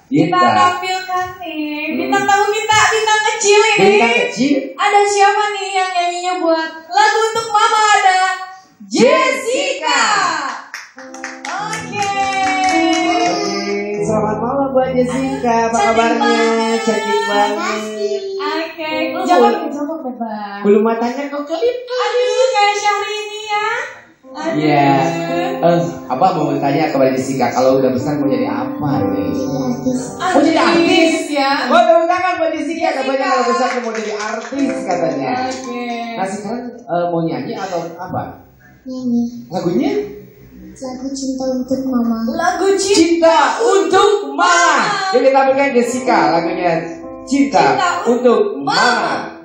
Kita tampilkan nih bintang tamu kita, bintang kecil ini. Bintang kecil. Ada siapa nih yang nyanyinya buat lagu untuk Mama? Ada Jessica. Oke. Selamat malam buat Jessica. Apa kabarnya? Cantik banget. Oke. Jawab bebas. Bulu matanya kok kelip. Aduh, kayak Syahrini ya. Iya. Apa mau tanya kepada Jessica, kalau udah besar mau jadi apa nih? Mau jadi artis ya. Oh, tepuk tangan buat Jessica. Katanya kalau besar mau jadi artis katanya. Oke. Nah sekarang mau nyanyi atau apa? Nyanyi. Lagunya? Lagu Cinta Untuk Mama. Lagu Cinta Untuk Mama. Jadi tampilkan Jessica lagunya Cinta Untuk Mama.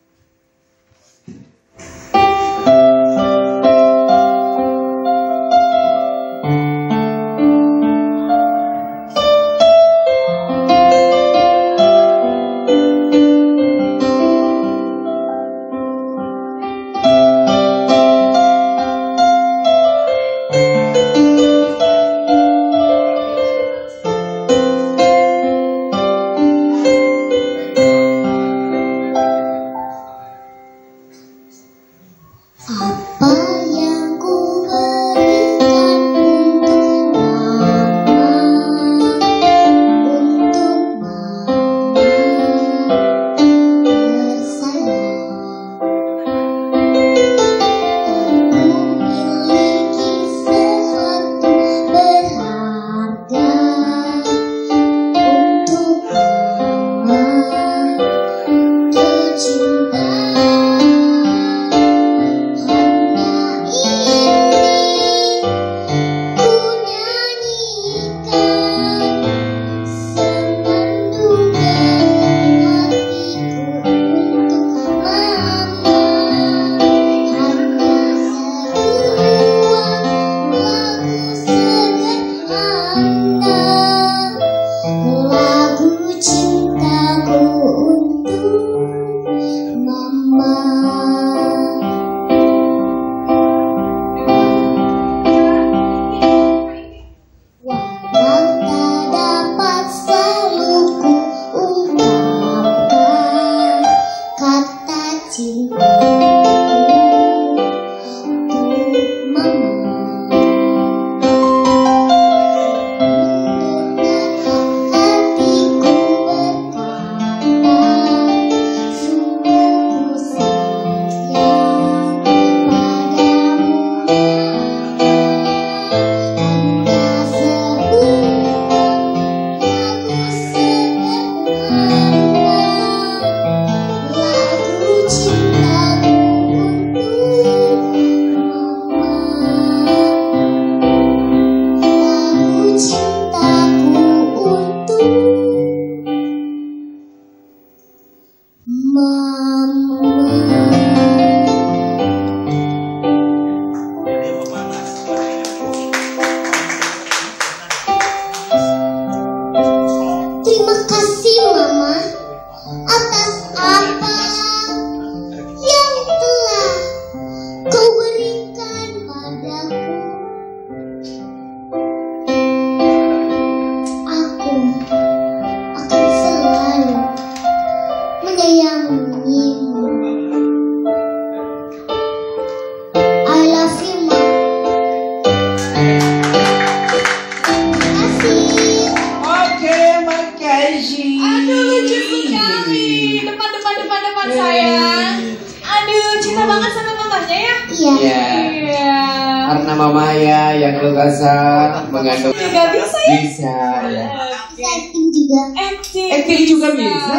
Karena mama ya yang kekasar mengandung juga bisa ya? Bisa ya. Acting juga. Acting juga bisa.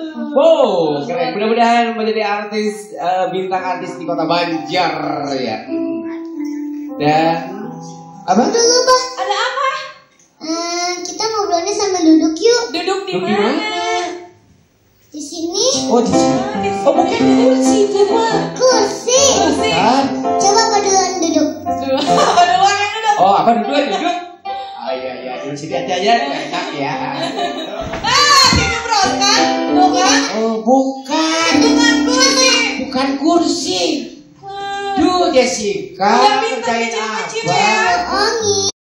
Wow, keren. Mudah-mudahan menjadi artis, bintang artis di Kota Banjar ya. Dan apa? Dulu bah. Ada apa? Kita ngobrolnya sambil duduk yuk. Duduk di mana? Di sini. Oh di sini. Oh bukan di kursi itu mah. Kursi. Coba paduan duduk. Paduan yang duduk. Oh apa duduk? Oh iya duduk sini aja enak ya. Kayak berontak, tuh kan? Oh bukan. Bukan kursi. Bukan kursi. Duh Jessica, Udah bintang kerjain kecil-kecil apa? ya. Ongi.